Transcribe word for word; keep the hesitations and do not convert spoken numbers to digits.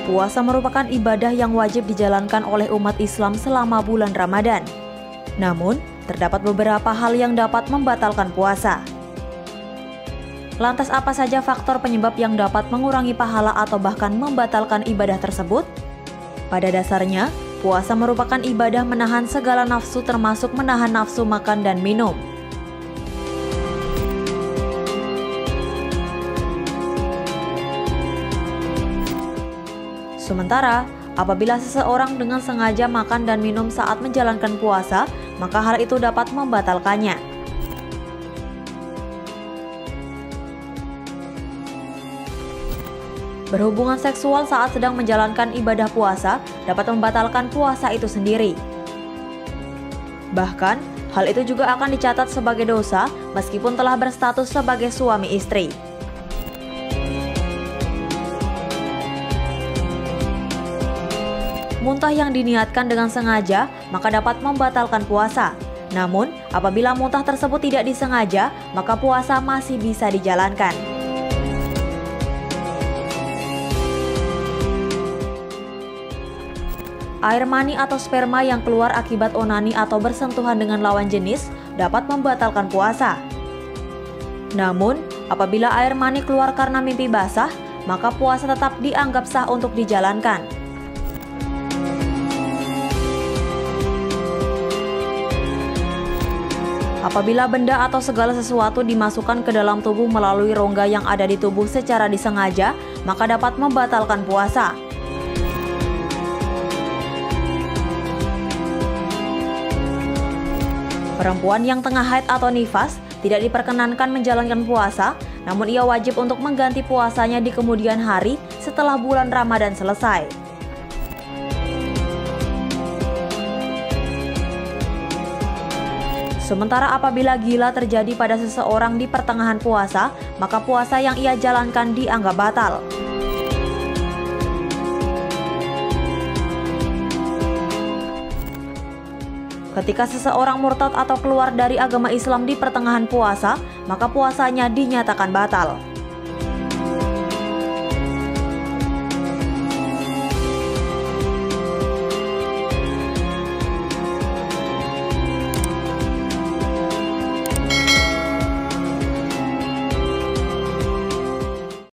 Puasa merupakan ibadah yang wajib dijalankan oleh umat Islam selama bulan Ramadan. Namun, terdapat beberapa hal yang dapat membatalkan puasa. Lantas apa saja faktor penyebab yang dapat mengurangi pahala atau bahkan membatalkan ibadah tersebut? Pada dasarnya, puasa merupakan ibadah menahan segala nafsu termasuk menahan nafsu makan dan minum. Sementara, apabila seseorang dengan sengaja makan dan minum saat menjalankan puasa, maka hal itu dapat membatalkannya. Berhubungan seksual saat sedang menjalankan ibadah puasa dapat membatalkan puasa itu sendiri. Bahkan, hal itu juga akan dicatat sebagai dosa meskipun telah berstatus sebagai suami istri. Muntah yang diniatkan dengan sengaja maka dapat membatalkan puasa. Namun, apabila muntah tersebut tidak disengaja, maka puasa masih bisa dijalankan. Air mani atau sperma yang keluar akibat onani atau bersentuhan dengan lawan jenis dapat membatalkan puasa. Namun, apabila air mani keluar karena mimpi basah, maka puasa tetap dianggap sah untuk dijalankan. Apabila benda atau segala sesuatu dimasukkan ke dalam tubuh melalui rongga yang ada di tubuh secara disengaja, maka dapat membatalkan puasa. Perempuan yang tengah haid atau nifas tidak diperkenankan menjalankan puasa, namun ia wajib untuk mengganti puasanya di kemudian hari setelah bulan Ramadan selesai. Sementara apabila gila terjadi pada seseorang di pertengahan puasa, maka puasa yang ia jalankan dianggap batal. Ketika seseorang murtad atau keluar dari agama Islam di pertengahan puasa, maka puasanya dinyatakan batal.